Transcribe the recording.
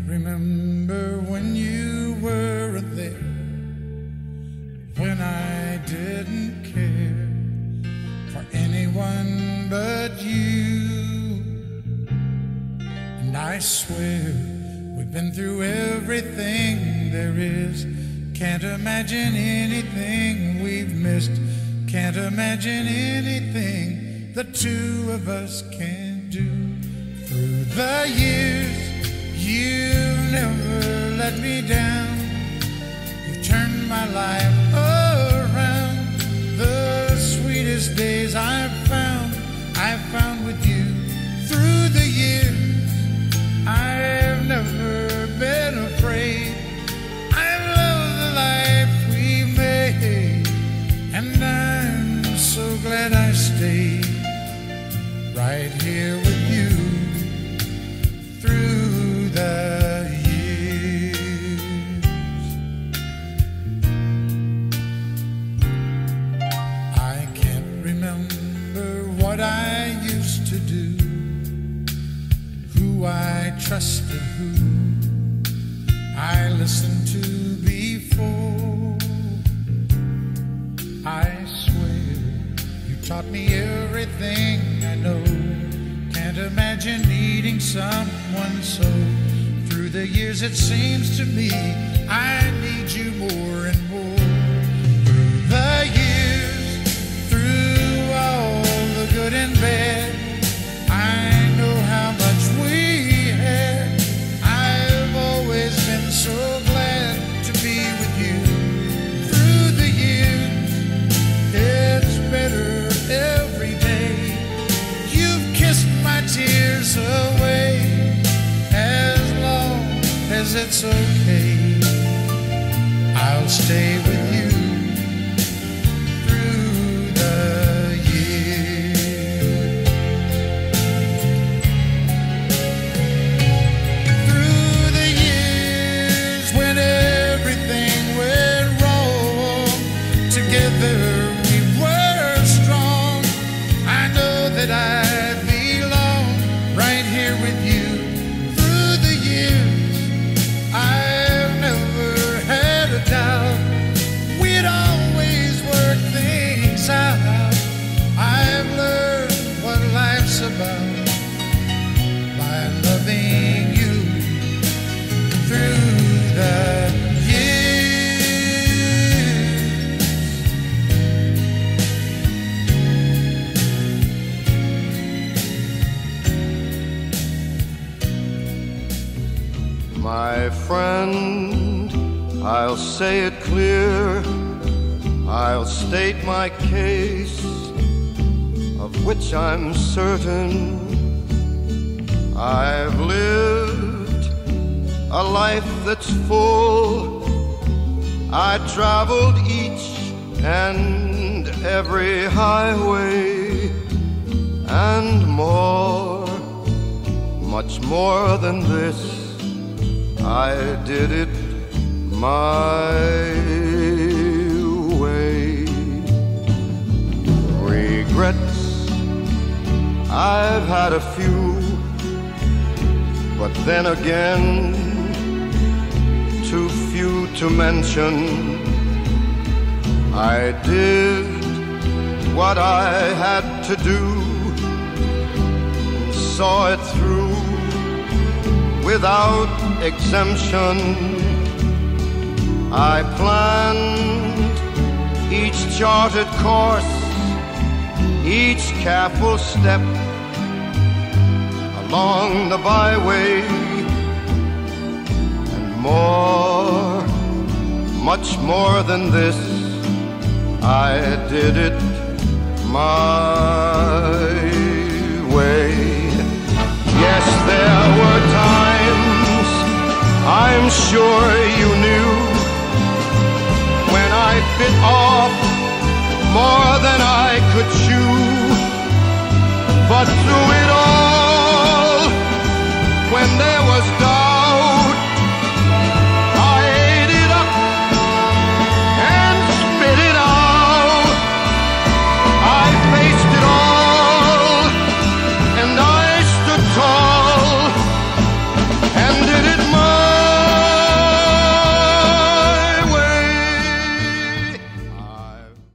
remember when you weren't there, when I didn't care for anyone but you. And I swear we've been through everything there is. Can't imagine anything we've missed. Can't imagine anything the two of us can do. Through the years, you've never let me down. You've turned my life around. The sweetest days I've found with you. Through the years, I've never been afraid. I've loved the life we made, and I'm so glad I stayed right here with you through the years. I can't remember what I used to do, who I trusted, who I listened to before. I swear you taught me everything I know. Can't imagine needing someone so. Through the years it seems to me I need you more and more. Through the years, through all the good and bad, I know how much we had. I've always been so glad to be with you. Through the years, it's better every day. You've kissed my tears away. As long as it's okay, I'll stay with you through the years. Through the years when everything went wrong, together we were strong. I know that I belong right here with you. Through the years, I've never had a doubt. We'd always work things out. I've learned what life's about by loving you through the years. My friend, I'll say it clear, I'll state my case, of which I'm certain. I've lived a life that's full. I traveled each and every highway, and more, much more than this, I did it my way. Regrets, I've had a few, but then again, too few to mention. I did what I had to do, and saw it through without exemption. I planned each charted course, each careful step along the byway, and more, much more than this, I did it my way. Yes, there were times, I'm sure you knew, when I bit off more than I could chew, but through